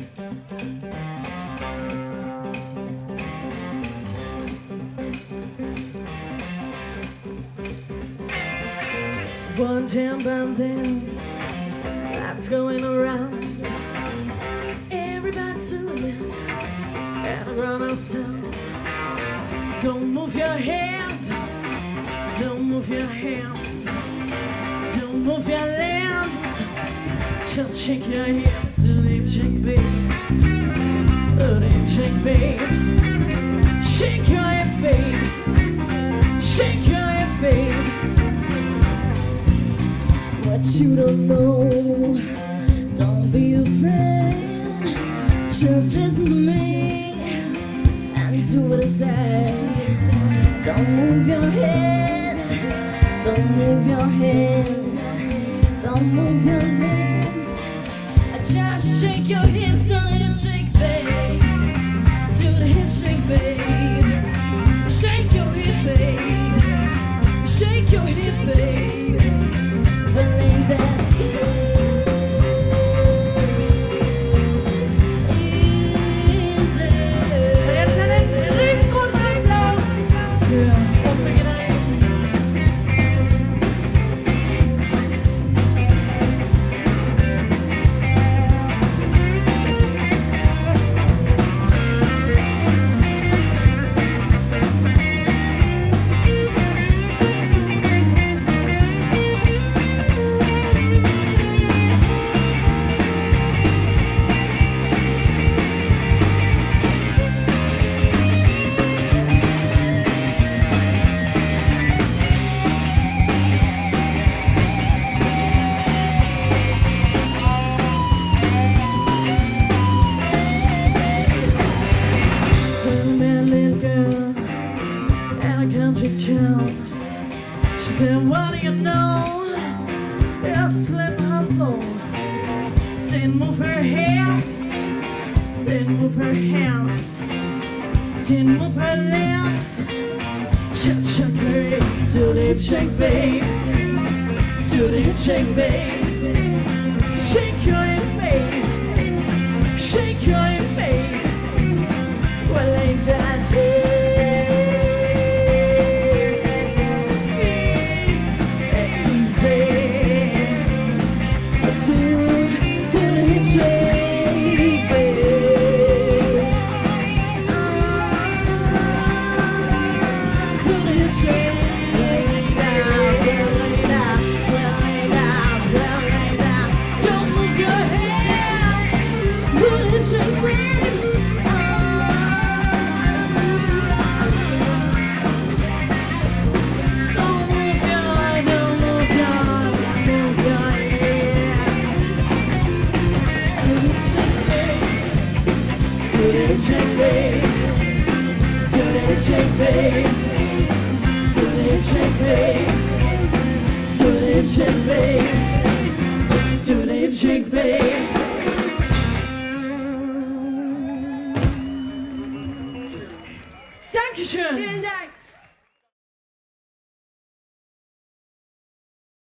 One damn bad things that's going around. Everybody's doing it and a grown-up sound. Don't move your head, don't move your hands, don't move your limbs. Just shake your hips, do the hip shake, babe. Do the hip shake, babe. Shake your hip, babe. Shake your hip, babe. What you don't know, don't be afraid. Just listen to me and do what I say. Don't move your head, don't move your hands, don't move your limbs. Just shake your hips on the hip shake, babe. Do the hip shake, babe. Shake your hip, babe. Shake your hip, babe. Believe that she said, what do you know? You slip her floor. Didn't move her head, didn't move her hands, didn't move her lips. Just shook her hips. Do the hip shake, babe. Do the hip shake, babe. Shake your hip, babe. Shake your hip, babe. Well, ain't that good? Shake, babe. Do the hip shake, babe. Do the hip shake, babe. Do the hip shake, babe. Dankeschön. Vielen Dank.